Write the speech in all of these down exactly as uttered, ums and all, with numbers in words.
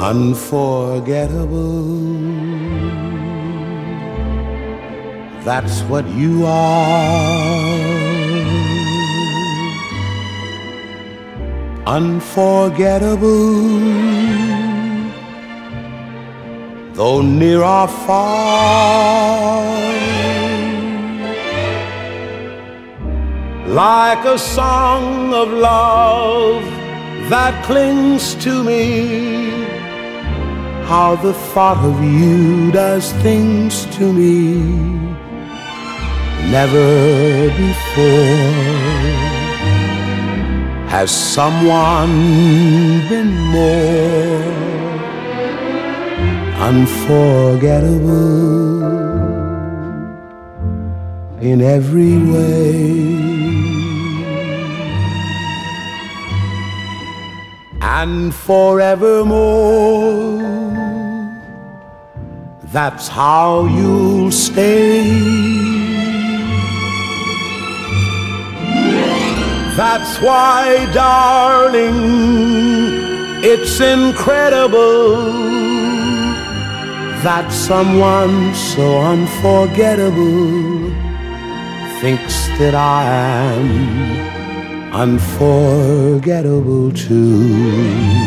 Unforgettable, that's what you are. Unforgettable, though near or far. Like a song of love that clings to me, how the thought of you does things to me never before has someone been more unforgettable in every way. And forevermore, that's how you'll stay. That's why, darling, it's incredible that someone so unforgettable thinks that I am unforgettable too.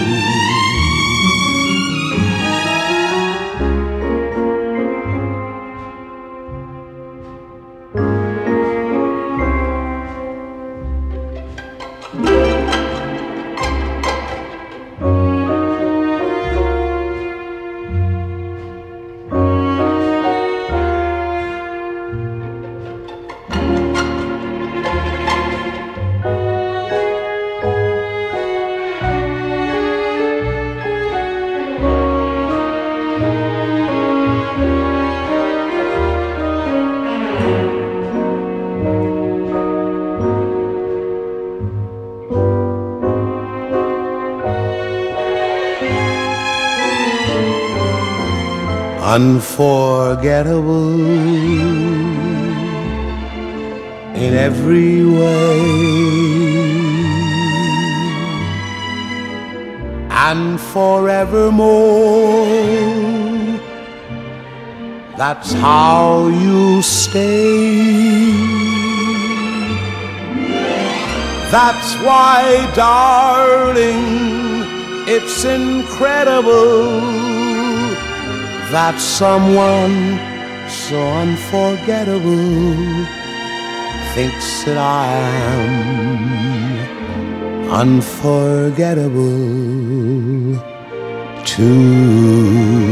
Unforgettable in every way, and forevermore, that's how you stay. That's why, darling, it's incredible that someone so unforgettable thinks that I am unforgettable too.